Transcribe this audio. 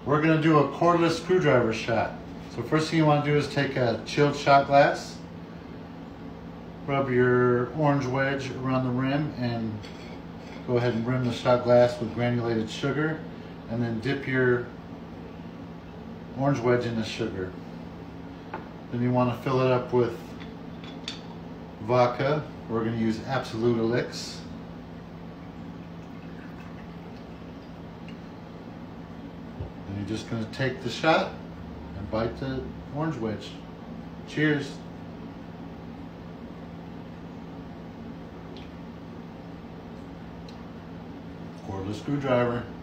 We're going to do a cordless screwdriver shot. So first thing you want to do is take a chilled shot glass, rub your orange wedge around the rim, and go ahead and rim the shot glass with granulated sugar, and then dip your orange wedge in the sugar. Then you want to fill it up with vodka. We're going to use Absolute Elix. And you're just going to take the shot and bite the orange wedge. Cheers. Cordless screwdriver.